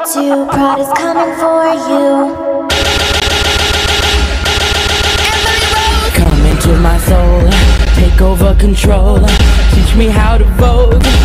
to, pride is coming for you. Come into my soul, take over control, teach me how to vogue.